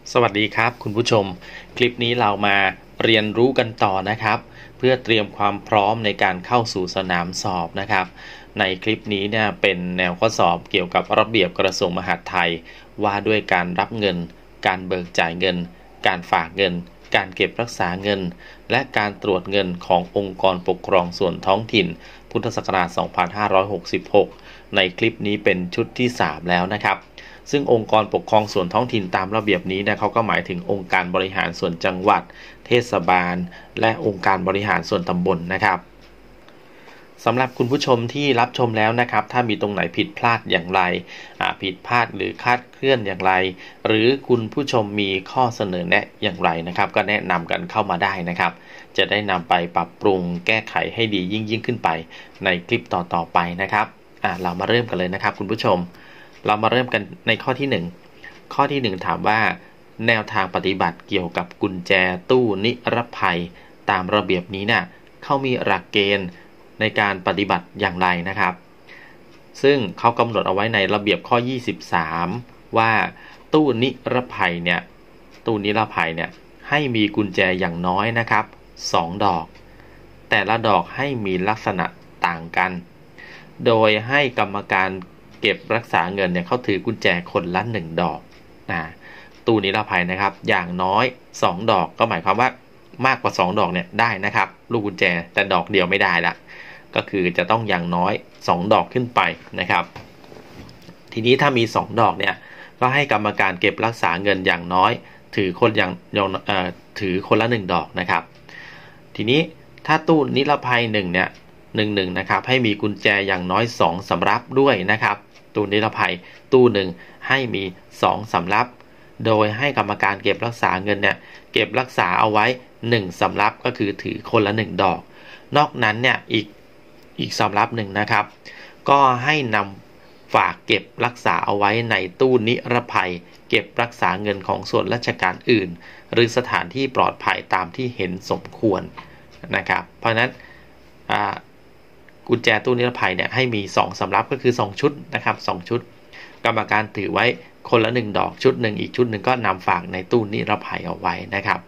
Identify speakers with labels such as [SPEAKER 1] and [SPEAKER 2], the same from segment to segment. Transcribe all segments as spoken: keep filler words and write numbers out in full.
[SPEAKER 1] สวัสดีครับคุณผู้ชมคลิปนี้เรามาเรียนรู้กันต่อนะครับเพื่อเตรียมความพร้อมในการเข้าสู่สนามสอบนะครับในคลิปนี้เนี่ยเป็นแนวข้อสอบเกี่ยวกับระเบียบกระทรวงมหาดไทยว่าด้วยการรับเงินการเบิกจ่ายเงินการฝากเงินการเก็บรักษาเงินและการตรวจเงินขององค์กรปกครองส่วนท้องถิ่นพุทธศักราช สองพันห้าร้อยหกสิบหก ในคลิปนี้เป็นชุดที่สามแล้วนะครับซึ่งองค์กรปกครองส่วนท้องถิ่นตามระเบียบนี้นะเขาก็หมายถึงองค์การบริหารส่วนจังหวัดเทศบาลและองค์การบริหารส่วนตำบลนะครับสำหรับคุณผู้ชมที่รับชมแล้วนะครับถ้ามีตรงไหนผิดพลาดอย่างไรผิดพลาดหรือคลาดเคลื่อนอย่างไรหรือคุณผู้ชมมีข้อเสนอแนะอย่างไรนะครับก็แนะนำกันเข้ามาได้นะครับจะได้นำไปปรับปรุงแก้ไขให้ดียิ่งยิ่งขึ้นไปในคลิปต่อๆไปนะครับอ่ะเรามาเริ่มกันเลยนะครับคุณผู้ชมเรามาเริ่มกันในข้อที่หนึ่งข้อที่หนึ่งถามว่าแนวทางปฏิบัติเกี่ยวกับกุญแจตู้นิรภัยตามระเบียบนี้เนี่ยเขามีหลักเกณฑ์ในการปฏิบัติอย่างไรนะครับซึ่งเขากำหนดเอาไว้ในระเบียบข้อยี่สิบสามว่าตู้นิรภัยเนี่ยตู้นิรภัยเนี่ยให้มีกุญแจอย่างน้อยนะครับสองดอกแต่ละดอกให้มีลักษณะต่างกันโดยให้กรรมการเก็บรักษาเงินเนี่ยเขาถือกุญแจคนละหนึ่งดอกนะตู้นิรภัยนะครับอย่างน้อยสองดอกก็หมายความว่ามากกว่าสองดอกเนี่ยได้นะครับลูกกุญแจแต่ดอกเดียวไม่ได้ละก็คือจะต้องอย่างน้อยสองดอกขึ้นไปนะครับทีนี้ถ้ามีสองดอกเนี่ยก็ให้กรรมการเก็บรักษาเงินอย่างน้อยถือคนอย่างเอ่อถือคนละหนึ่งดอกนะครับทีนี้ถ้าตู้นิรภัยหนึ่งเนี่ยหนึ่งหนึ่งนะครับให้มีกุญแจอย่างน้อยสองสำรับด้วยนะครับตู้นิรภัยตู้หนึ่งให้มีสองสำรับโดยให้กรรมการเก็บรักษาเงินเนี่ยเก็บรักษาเอาไว้หนึ่งสำรับก็คือถือคนละหนึ่งดอกนอกนั้นเนี่ยอีกอีกสำรับหนึ่งนะครับก็ให้นำฝากเก็บรักษาเอาไว้ในตู้นิรภัยเก็บรักษาเงินของส่วนราชการอื่นหรือสถานที่ปลอดภัยตามที่เห็นสมควรนะครับเพราะฉะนั้นกุญแจตู้นิรภัยเนี่ยให้มีสองสำรับก็คือสองชุดนะครับสองชุดกรรมการถือไว้คนละหนึ่งดอกชุดหนึ่งอีกชุดหนึ่งก็นำฝากในตู้นิรภัยเอาไว้นะครับ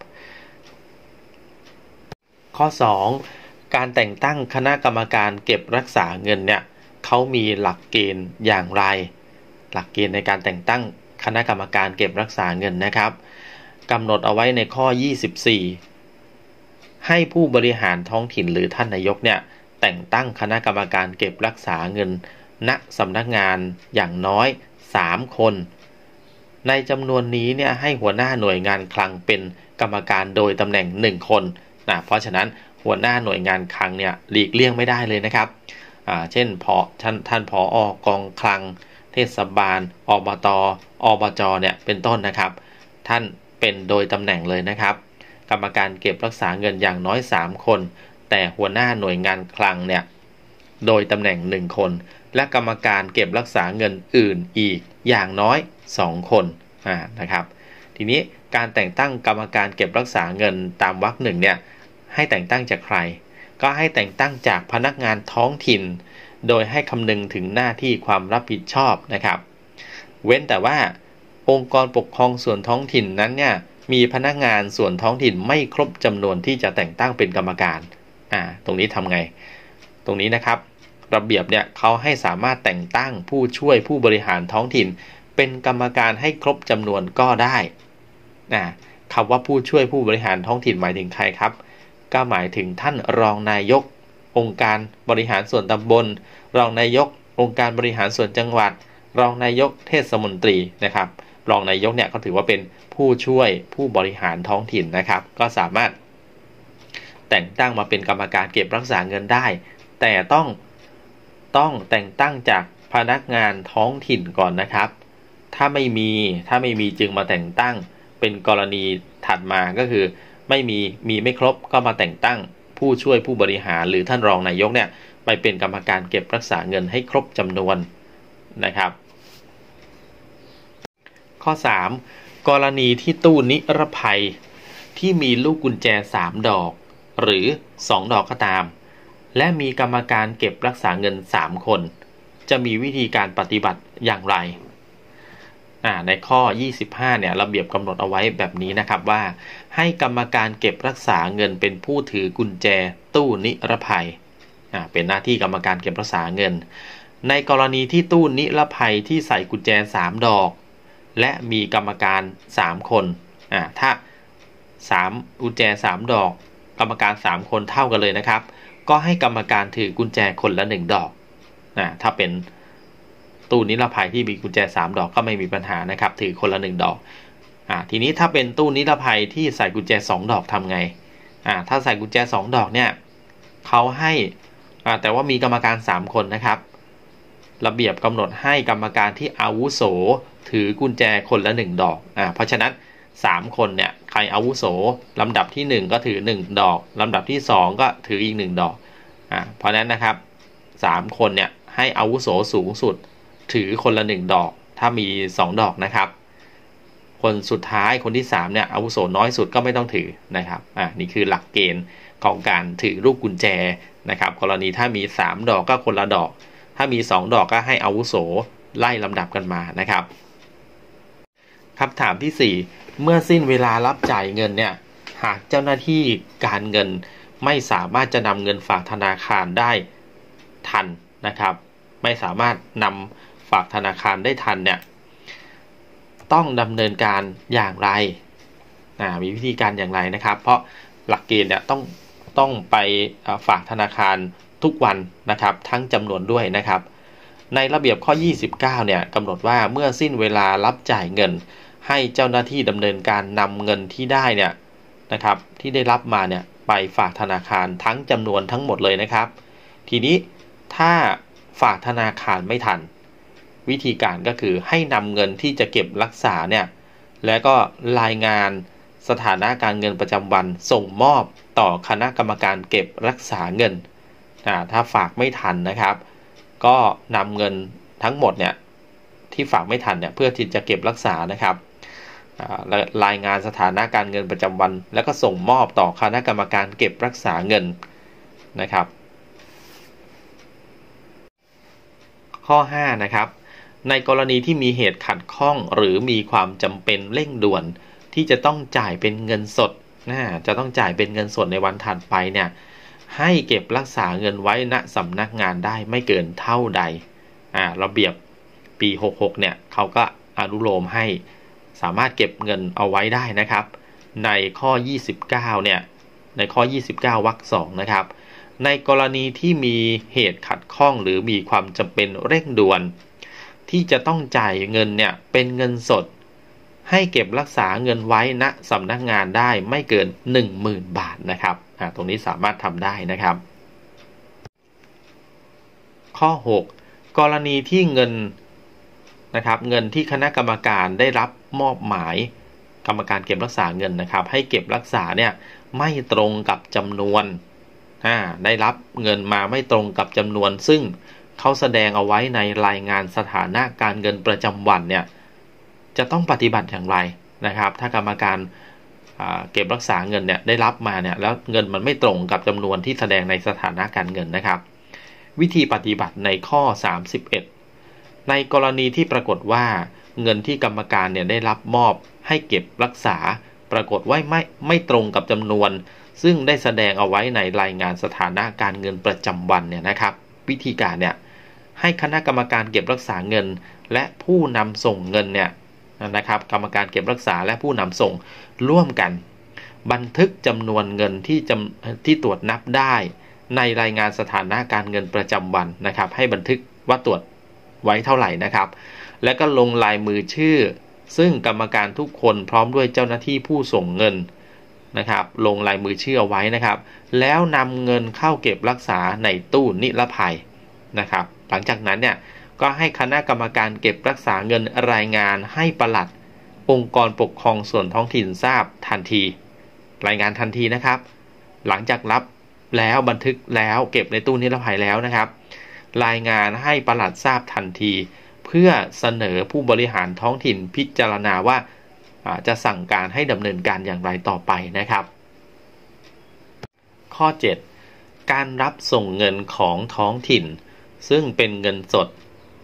[SPEAKER 1] ข้อสองการแต่งตั้งคณะกรรมการเก็บรักษาเงินเนี่ยเขามีหลักเกณฑ์อย่างไรหลักเกณฑ์ในการแต่งตั้งคณะกรรมการเก็บรักษาเงินนะครับกำหนดเอาไว้ในข้อยี่สิบสี่ให้ผู้บริหารท้องถิ่นหรือท่านนายกเนี่ยแต่งตั้งคณะกรรมการเก็บรักษาเงินณสำนักงานอย่างน้อยสามคนในจำนวนนี้เนี่ยให้หัวหน้าหน่วยงานคลังเป็นกรรมการโดยตำแหน่งหนึ่งคนนะเพราะฉะนั้นหัวหน้าหน่วยงานคลังเนี่ยหลีกเลี่ยงไม่ได้เลยนะครับอ่าเช่นพอท่านท่านผอ.กองคลังเทศบาลอบต.อบจ.เนี่ยเป็นต้นนะครับท่านเป็นโดยตำแหน่งเลยนะครับกรรมการเก็บรักษาเงินอย่างน้อยสามคนแต่หัวหน้าหน่วยงานคลังเนี่ยโดยตำแหน่งหนึ่งคนและกรรมการเก็บรักษาเงินอื่นอีกอย่างน้อยสองคนอ่านะครับทีนี้การแต่งตั้งกรรมการเก็บรักษาเงินตามวรรคหนึ่งเนี่ยให้แต่งตั้งจากใครก็ให้แต่งตั้งจากพนักงานท้องถิ่นโดยให้คำนึงถึงหน้าที่ความรับผิดชอบนะครับเว้นแต่ว่าองค์กรปกครองส่วนท้องถิ่นนั้นเนี่ยมีพนักงานส่วนท้องถิ่นไม่ครบจำนวนที่จะแต่งตั้งเป็นกรรมการอ่าตรงนี้ทำไงตรงนี้นะครับระเบียบเนี่ยเขาให้สามารถแต่งตั้งผู้ช่วยผู้บริหารท้องถิ่นเป็นกรรมการให้ครบจำนวนก็ได้นะคำว่าผู้ช่วยผู้บริหารท้องถิ่นหมายถึงใครครับก็หมายถึงท่านรองนายกองค์การบริหารส่วนตำบลรองนายกองค์การบริหารส่วนจังหวัดรองนายกเทศมนตรีนะครับรองนายกเนี่ยก็ถือว่าเป็นผู้ช่วยผู้บริหารท้องถิ่นนะครับก็สามารถแต่งตั้งมาเป็นกรรมการเก็บรักษาเงินได้แต่ต้องต้องแต่งตั้งจากพนักงานท้องถิ่นก่อนนะครับถ้าไม่มีถ้าไม่มีจึงมาแต่งตั้งเป็นกรณีถัดมาก็คือไม่มีมีไม่ครบก็มาแต่งตั้งผู้ช่วยผู้บริหารหรือท่านรองนายกเนี่ยไปเป็นกรรมการเก็บรักษาเงินให้ครบจำนวนนะครับข้อสามกรณีที่ตู้นิรภัยที่มีลูกกุญแจสามดอกหรือสองดอกก็ตามและมีกรรมการเก็บรักษาเงินสามคนจะมีวิธีการปฏิบัติอย่างไรในข้อยี่สิบห้าเนี่ยระเบียบกำหนดเอาไว้แบบนี้นะครับว่าให้กรรมการเก็บรักษาเงินเป็นผู้ถือกุญแจตู้นิรภัยเป็นหน้าที่กรรมการเก็บรักษาเงินในกรณีที่ตู้นิรภัยที่ใส่กุญแจสามดอกและมีกรรมการสามคนถ้าสามกุญแจสามดอกกรรมการสามคนเท่ากันเลยนะครับก็ให้กรรมการถือกุญแจคนละหนึ่งดอกถ้าเป็นตู้นิรภัยที่มีกุญแจสามดอกก็ไม่มีปัญหานะครับถือคนละหนึ่งดอกอ่าทีนี้ถ้าเป็นตู้นิรภัยที่ใส่กุญแจสองดอกทำไงอ่าถ้าใส่กุญแจสองดอกเนี่ยเขาให้อ่าแต่ว่ามีกรรมการสามคนนะครับระเบียบกำหนดให้กรรมการที่อาวุโสถือกุญแจคนละหนึ่งดอกอ่าเพราะฉะนั้นสามคนเนี่ยใครอาวุโสลำดับที่หนึ่งก็ถือหนึ่งดอกลำดับที่สองก็ถืออีกหนึ่งดอกอ่าเพราะฉะนั้นนะครับสามคนเนี่ยให้อาวุโสสูงสุดถือคนละหนึ่งดอกถ้ามีสองดอกนะครับคนสุดท้ายคนที่สามเนี่ยอาวุโสน้อยสุดก็ไม่ต้องถือนะครับอ่านี่คือหลักเกณฑ์ของการถือลูกกุญแจนะครับกรณีถ้ามีสามดอกก็คนละดอกถ้ามีสองดอกก็ให้อาวุโสไล่ลำดับกันมานะครับคำถามที่สี่เมื่อสิ้นเวลารับจ่ายเงินเนี่ยหากเจ้าหน้าที่การเงินไม่สามารถจะนำเงินฝากธนาคารได้ทันนะครับไม่สามารถนำฝากธนาคารได้ทันเนี่ยต้องดำเนินการอย่างไรมีวิธีการอย่างไรนะครับเพราะหลักเกณฑ์เนี่ยต้องต้องไปฝากธนาคารทุกวันนะครับทั้งจำนวนด้วยนะครับในระเบียบข้อยี่สิบเก้าเนี่ยกำหนดว่าเมื่อสิ้นเวลารับจ่ายเงินให้เจ้าหน้าที่ดำเนินการนำเงินที่ได้เนี่ยนะครับที่ได้รับมาเนี่ยไปฝากธนาคารทั้งจำนวนทั้งหมดเลยนะครับทีนี้ถ้าฝากธนาคารไม่ทันวิธีการก็คือให้นำเงินที่จะเก็บรักษาเนี่ยแล้วก็รายงานสถานะการเงินประจำวันส่งมอบต่อคณะกรรมการเก็บรักษาเงินถ้าฝากไม่ทันนะครับก็นำเงินทั้งหมดเนี่ยที่ฝากไม่ทันเนี่ยเพื่อที่จะเก็บรักษานะครับรายงานสถานะการเงินประจำวันแล้วก็ส่งมอบต่อคณะกรรมการเก็บรักษาเงินนะครับข้อห้านะครับในกรณีที่มีเหตุขัดข้องหรือมีความจำเป็นเร่งด่วนที่จะต้องจ่ายเป็นเงินสดนะจะต้องจ่ายเป็นเงินสดในวันถัดไปเนี่ยให้เก็บรักษาเงินไว้ณสำนักงานได้ไม่เกินเท่าใดอ่าระเบียบปีหกสิบหกเนี่ยเขาก็อนุโลมให้สามารถเก็บเงินเอาไว้ได้นะครับในข้อยี่สิบเก้าเนี่ยในข้อยี่สิบเก้าวรรคสองนะครับในกรณีที่มีเหตุขัดข้องหรือมีความจำเป็นเร่งด่วนที่จะต้องจ่ายเงินเนี่ยเป็นเงินสดให้เก็บรักษาเงินไว้ณสำนักงานได้ไม่เกิน หนึ่งหมื่น บาทนะครับตรงนี้สามารถทำได้นะครับข้อหกกรณีที่เงินนะครับเงินที่คณะกรรมการได้รับมอบหมายกรรมการเก็บรักษาเงินนะครับให้เก็บรักษาเนี่ยไม่ตรงกับจำนวนได้รับเงินมาไม่ตรงกับจำนวนซึ่งเขาแสดงเอาไว้ในรายงานสถานะการเงินประจำวันเนี่ยจะต้องปฏิบัติอย่างไรนะครับถ้ากรรมการเก็บรักษาเงินเนี่ยได้รับมาเนี่ยแล้วเงินมันไม่ตรงกับจำนวนที่แสดงในสถานะการเงินนะครับวิธีปฏิบัติในข้อสามสิบเอ็ดในกรณีที่ปรากฏว่าเงินที่กรรมการเนี่ยได้รับมอบให้เก็บรักษาปรากฏว่าไม่ไม่ตรงกับจำนวนซึ่งได้แสดงเอาไว้ในรายงานสถานะการเงินประจำวันเนี่ยนะครับวิธีการเนี่ยให้คณะกรรมการเก็บรักษาเงินและผู้นำส่งเงินเนี่ยนะครับกรรมการเก็บรักษาและผู้นำส่งร่วมกันบันทึกจำนวนเงินที่จำที่ตรวจนับได้ในรายงานสถานะการเงินประจำวันนะครับให้บันทึกว่าตรวจไว้เท่าไหร่นะครับและก็ลงลายมือชื่อซึ่งกรรมการทุกคนพร้อมด้วยเจ้าหน้าที่ผู้ส่งเงินนะครับลงลายมือชื่อเอาไว้นะครับแล้วนำเงินเข้าเก็บรักษาในตู้นิรภัยนะครับหลังจากนั้นเนี่ยก็ให้คณะกรรมการเก็บรักษาเงินรายงานให้ปลัดองค์กรปกครองส่วนท้องถิ่นทราบทันทีรายงานทันทีนะครับหลังจากรับแล้วบันทึกแล้วเก็บในตู้นิรภัยแล้วนะครับรายงานให้ปลัดทราบทันทีเพื่อเสนอผู้บริหารท้องถิ่นพิจารณาว่าจะสั่งการให้ดำเนินการอย่างไรต่อไปนะครับข้อเจ็ดการรับส่งเงินของท้องถิ่นซึ่งเป็นเงินสด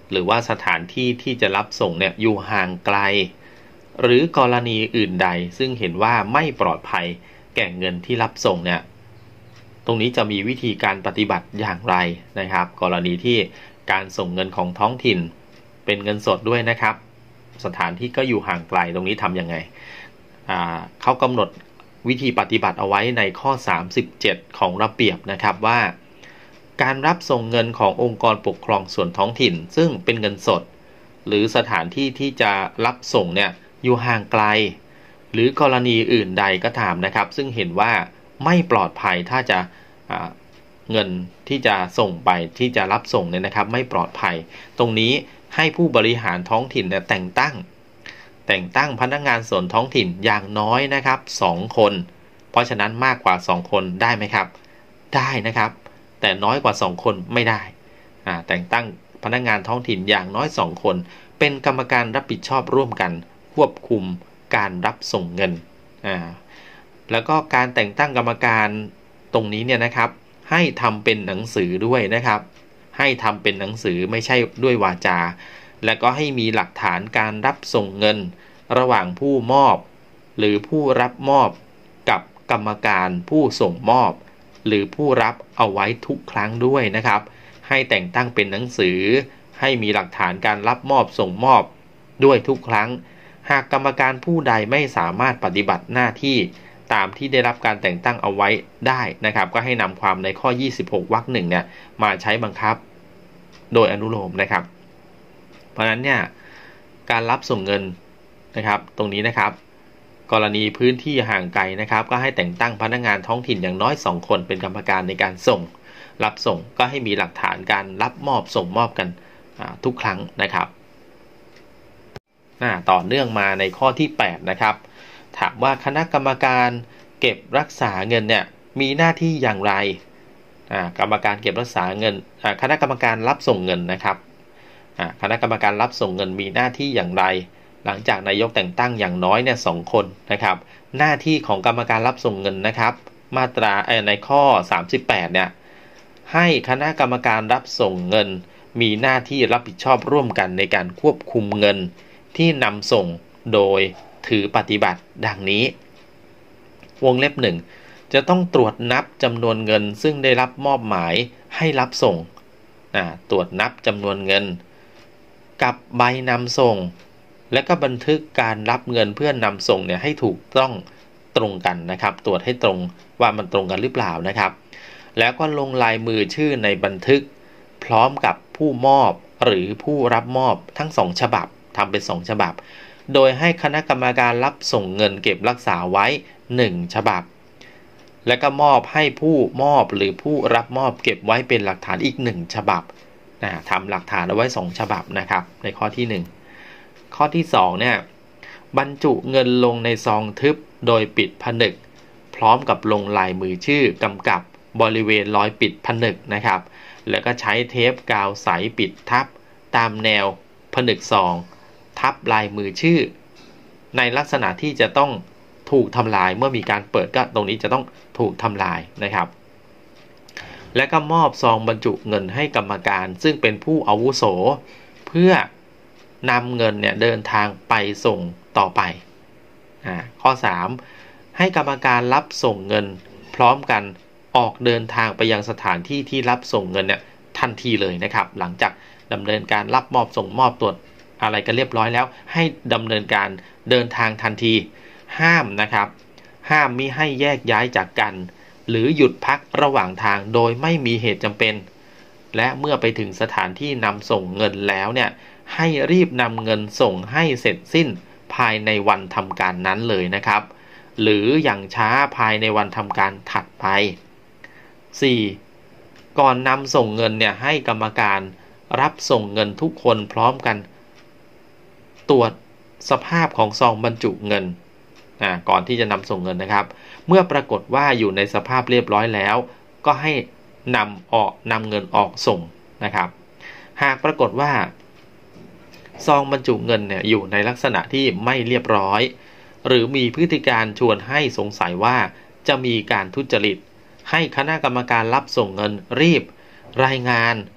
[SPEAKER 1] หรือว่าสถานที่ที่จะรับส่งเนี่ยอยู่ห่างไกลหรือกรณีอื่นใดซึ่งเห็นว่าไม่ปลอดภัยแก่เงินที่รับส่งเนี่ยตรงนี้จะมีวิธีการปฏิบัติอย่างไรนะครับกรณีที่การส่งเงินของท้องถิ่นเป็นเงินสดด้วยนะครับสถานที่ก็อยู่ห่างไกลตรงนี้ทำยังไงอ่าเขากำหนดวิธีปฏิบัติเอาไว้ในข้อสามสิบเจ็ดของระเบียบนะครับว่าการรับส่งเงินขององค์กรปกครองส่วนท้องถิ่นซึ่งเป็นเงินสดหรือสถานที่ที่จะรับส่งเนี่ยอยู่ห่างไกลหรือกรณีอื่นใดก็ตามนะครับซึ่งเห็นว่าไม่ปลอดภัยถ้าจะเงินที่จะส่งไปที่จะรับส่งเนี่ยนะครับไม่ปลอดภัยตรงนี้ให้ผู้บริหารท้องถิ่นเนี่ยแต่งตั้งแต่งตั้งพนักงานส่วนท้องถิ่นอย่างน้อยนะครับสองคนเพราะฉะนั้นมากกว่าสองคนได้ไหมครับได้นะครับแต่น้อยกว่าสองคนไม่ได้อ่าแต่งตั้งพนักงานท้องถิ่นอย่างน้อยสองคนเป็นกรรมการรับผิดชอบร่วมกันควบคุมการรับส่งเงินอ่าแล้วก็การแต่งตั้งกรรมการตรงนี้เนี่ยนะครับให้ทำเป็นหนังสือด้วยนะครับให้ทำเป็นหนังสือไม่ใช่ด้วยวาจาและก็ให้มีหลักฐานการรับส่งเงินระหว่างผู้มอบหรือผู้รับมอบกับกรรมการผู้ส่งมอบหรือผู้รับเอาไว้ทุกครั้งด้วยนะครับให้แต่งตั้งเป็นหนังสือให้มีหลักฐานการรับมอบส่งมอบด้วยทุกครั้งหากกรรมการผู้ใดไม่สามารถปฏิบัติหน้าที่ตามที่ได้รับการแต่งตั้งเอาไว้ได้นะครับก็ให้นำความในข้อยี่สิบหกวรรคหนึ่งเนี่ยมาใช้บังคับโดยอนุโลมนะครับเพราะฉะนั้นเนี่ยการรับส่งเงินนะครับตรงนี้นะครับกรณีพื้นที่ห่างไกลนะครับก็ให้แต่งตั้งพนักงานท้องถิ่นอย่างน้อยสองคนเป็นกรรมการในการส่งรับส่งก็ให้มีหลักฐานการรับมอบส่งมอบกันทุกครั้งนะครับต่อเนื่องมาในข้อที่แปดนะครับถามว่าคณะกรรมการเก็บรักษาเงินเนี่ยมีหน้าที่อย่างไรกรรมการเก็บรักษาเงินคณะกรรมการรับส่งเงินนะครับคณะกรรมการรับส่งเงินมีหน้าที่อย่างไรหลังจากนายกแต่งตั้งอย่างน้อยเนี่ยสองคนนะครับหน้าที่ของกรรมการรับส่งเงินนะครับมาตราในข้อสามสิบแปดเนี่ยให้คณะกรรมการรับส่งเงินมีหน้าที่รับผิดชอบร่วมกันในการควบคุมเงินที่นำส่งโดยถือปฏิบัติดังนี้วงเล็บหนึ่งจะต้องตรวจนับจำนวนเงินซึ่งได้รับมอบหมายให้รับส่งตรวจนับจำนวนเงินกับใบนำส่งและก็บันทึกการรับเงินเพื่อนนำส่งเนี่ยให้ถูกต้องตรงกันนะครับตรวจให้ตรงว่ามันตรงกันหรือเปล่านะครับแล้วก็ลงลายมือชื่อในบันทึกพร้อมกับผู้มอบหรือผู้รับมอบทั้งสองฉบับทำเป็นสองฉบับโดยให้คณะกรรมการรับส่งเงินเก็บรักษาไว้หนึ่งฉบับและก็มอบให้ผู้มอบหรือผู้รับมอบเก็บไว้เป็นหลักฐานอีกหนึ่งฉบับนะทำหลักฐานเอาไว้สองฉบับนะครับในข้อที่หนึ่งข้อที่สองเนี่ยบรรจุเงินลงในซองทึบโดยปิดผนึกพร้อมกับลงลายมือชื่อกำกับบริเวณรอยปิดผนึกนะครับแล้วก็ใช้เทปกาวใสปิดทับตามแนวผนึกซองทับลายมือชื่อในลักษณะที่จะต้องถูกทำลายเมื่อมีการเปิดก็ตรงนี้จะต้องถูกทำลายนะครับและก็มอบซองบรรจุเงินให้กรรมการซึ่งเป็นผู้อาวุโสเพื่อนำเงินเนี่ยเดินทางไปส่งต่อไปอ่าข้อสามให้กรรมการรับส่งเงินพร้อมกันออกเดินทางไปยังสถานที่ที่รับส่งเงินเนี่ยทันทีเลยนะครับหลังจากดำเนินการรับมอบส่งมอบตรวจอะไรกันเรียบร้อยแล้วให้ดำเนินการเดินทางทันทีห้ามนะครับห้ามมิให้แยกย้ายจากกันหรือหยุดพักระหว่างทางโดยไม่มีเหตุจำเป็นและเมื่อไปถึงสถานที่นำส่งเงินแล้วเนี่ยให้รีบนำเงินส่งให้เสร็จสิ้นภายในวันทำการนั้นเลยนะครับหรืออย่างช้าภายในวันทำการถัดไปสี่ก่อนนำส่งเงินเนี่ยให้กรรมการรับส่งเงินทุกคนพร้อมกันตรวจสภาพของซองบรรจุเงินอ่าก่อนที่จะนำส่งเงินนะครับเมื่อปรากฏว่าอยู่ในสภาพเรียบร้อยแล้วก็ให้นำออกนำเงินออกส่งนะครับหากปรากฏว่าซองบรรจุเงินเนี่ยอยู่ในลักษณะที่ไม่เรียบร้อยหรือมีพฤติการชวนให้สงสัยว่าจะมีการทุจริตให้คณะกรรมการรับส่งเงินรีบรายงานไป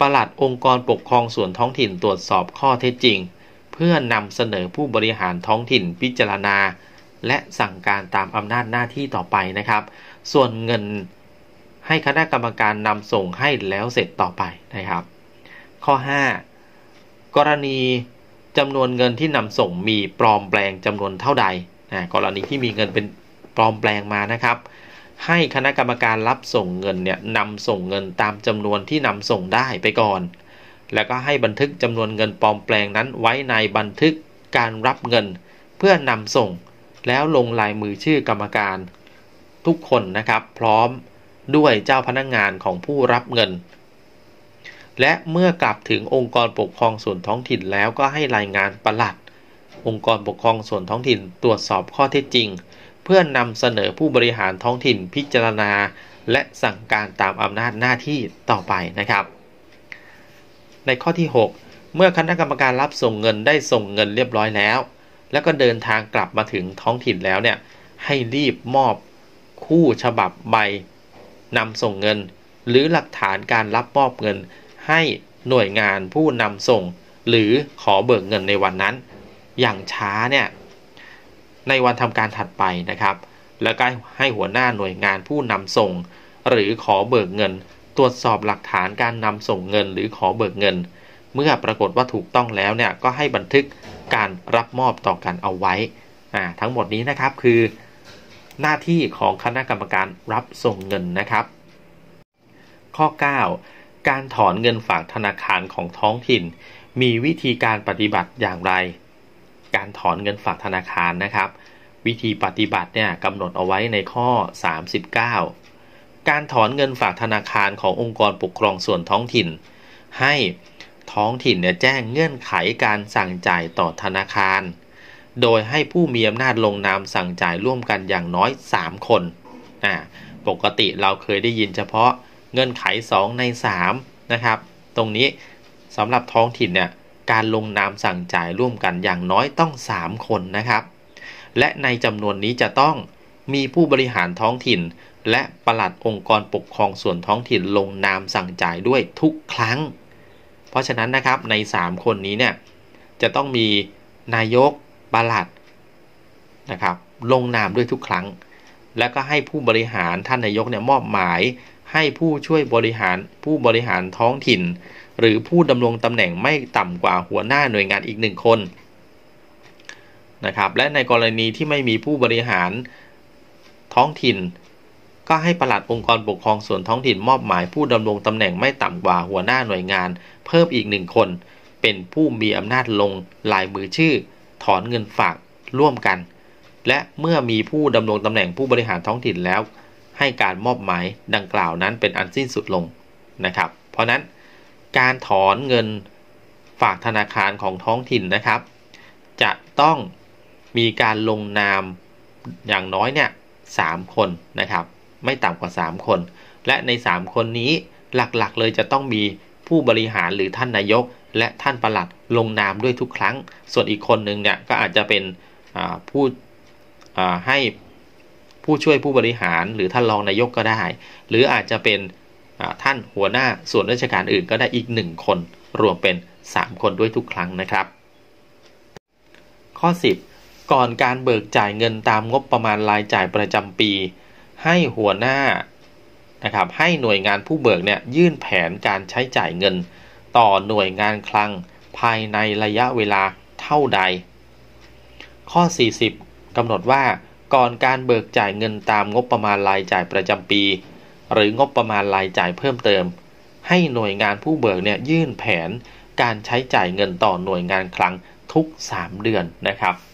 [SPEAKER 1] ปลัดองค์กรปกครองส่วนท้องถิ่นตรวจสอบข้อเท็จจริงเพื่อนำเสนอผู้บริหารท้องถิ่นพิจารณาและสั่งการตามอำนาจหน้าที่ต่อไปนะครับส่วนเงินให้คณะกรรมการนำส่งให้แล้วเสร็จต่อไปนะครับข้อห้ากรณีจำนวนเงินที่นำส่งมีปลอมแปลงจำนวนเท่าใดนะกรณีที่มีเงินเป็นปลอมแปลงมานะครับให้คณะกรรมการรับส่งเงินเนี่ยนำส่งเงินตามจำนวนที่นำส่งได้ไปก่อนแล้วก็ให้บันทึกจำนวนเงินปลอมแปลงนั้นไว้ในบันทึกการรับเงินเพื่อนำส่งแล้วลงลายมือชื่อกรรมการทุกคนนะครับพร้อมด้วยเจ้าพนักงานของผู้รับเงินและเมื่อกลับถึงองค์กรปกครองส่วนท้องถิ่นแล้วก็ให้รายงานปลัดองค์กรปกครองส่วนท้องถิ่นตรวจสอบข้อเท็จจริงเพื่อนำเสนอผู้บริหารท้องถิ่นพิจารณาและสั่งการตามอำนาจหน้าที่ต่อไปนะครับในข้อที่หกเมื่อคณะกรรมการรับส่งเงินได้ส่งเงินเรียบร้อยแล้วแล้วก็เดินทางกลับมาถึงท้องถิ่นแล้วเนี่ยให้รีบมอบคู่ฉบับใบนำส่งเงินหรือหลักฐานการรับมอบเงินให้หน่วยงานผู้นำส่งหรือขอเบิกเงินในวันนั้นอย่างช้าเนี่ยในวันทำการถัดไปนะครับแล้วก็ให้หัวหน้าหน่วยงานผู้นำส่งหรือขอเบิกเงินตรวจสอบหลักฐานการนำส่งเงินหรือขอเบิกเงินเมื่อปรากฏว่าถูกต้องแล้วเนี่ยก็ให้บันทึกการรับมอบต่อกันเอาไว้อ่าทั้งหมดนี้นะครับคือหน้าที่ของคณะกรรมการรับส่งเงินนะครับข้อเก้าการถอนเงินฝากธนาคารของท้องถิ่นมีวิธีการปฏิบัติอย่างไรการถอนเงินฝากธนาคารนะครับวิธีปฏิบัติเนี่ยกำหนดเอาไว้ในข้อสามสิบเก้าการถอนเงินฝากธนาคารขององค์กรปกครองส่วนท้องถิ่นให้ท้องถิ่นเนี่ยแจ้งเงื่อนไขการสั่งจ่ายต่อธนาคารโดยให้ผู้มีอำนาจลงนามสั่งจ่ายร่วมกันอย่างน้อยสามคนอ่าปกติเราเคยได้ยินเฉพาะเงื่อนไขสองในสามนะครับตรงนี้สำหรับท้องถิ่นเนี่ยการลงนามสั่งจ่ายร่วมกันอย่างน้อยต้องสามคนนะครับและในจำนวนนี้จะต้องมีผู้บริหารท้องถิ่นและปลัดองค์กรปกครองส่วนท้องถิ่นลงนามสั่งจ่ายด้วยทุกครั้งเพราะฉะนั้นนะครับในสามคนนี้เนี่ยจะต้องมีนายกปลัดนะครับลงนามด้วยทุกครั้งแล้วก็ให้ผู้บริหารท่านนายกเนี่ยมอบหมายให้ผู้ช่วยบริหารผู้บริหารท้องถิ่นหรือผู้ดำรงตำแหน่งไม่ต่ำกว่าหัวหน้าหน่วยงานอีกหนึ่งคนนะครับและในกรณีที่ไม่มีผู้บริหารท้องถิ่นก็ให้ปลัดองค์กรปกครองส่วนท้องถิ่นมอบหมายผู้ดำรงตำแหน่งไม่ต่ำกว่าหัวหน้าหน่วยงานเพิ่มอีกหนึ่งคนเป็นผู้มีอำนาจลงลายมือชื่อถอนเงินฝากร่วมกันและเมื่อมีผู้ดำรงตำแหน่งผู้บริหารท้องถิ่นแล้วให้การมอบหมายดังกล่าวนั้นเป็นอันสิ้นสุดลงนะครับเพราะนั้นการถอนเงินฝากธนาคารของท้องถิ่นนะครับจะต้องมีการลงนามอย่างน้อยเนี่ยสามคนนะครับไม่ต่ำกว่าสามคนและในสามคนนี้หลักๆเลยจะต้องมีผู้บริหารหรือท่านนายกและท่านปลัดลงนามด้วยทุกครั้งส่วนอีกคนหนึ่งเนี่ยก็อาจจะเป็นผู้ให้ผู้ช่วยผู้บริหารหรือท่านรองนายกก็ได้หรืออาจจะเป็นท่านหัวหน้าส่วนราชการอื่นก็ได้อีกหนึ่งคนรวมเป็นสามคนด้วยทุกครั้งนะครับข้อสิบก่อนการเบิกจ่ายเงินตามงบประมาณรายจ่ายประจำปีให้หัวหน้านะครับให้หน่วยงานผู้เบิกเนี่ยยื่นแผนการใช้จ่ายเงินต่อหน่วยงานคลังภายในระยะเวลาเท่าใดข้อสี่สิบกำหนดว่าก่อนการเบิกจ่ายเงินตามงบประมาณรายจ่ายประจำปีหรืองบประมาณรายจ่ายเพิ่มเติมให้หน่วยงานผู้เบิกเนี่ยยื่นแผนการใช้จ่ายเงินต่อหน่วยงานคลังทุกสามเดือนนะครับ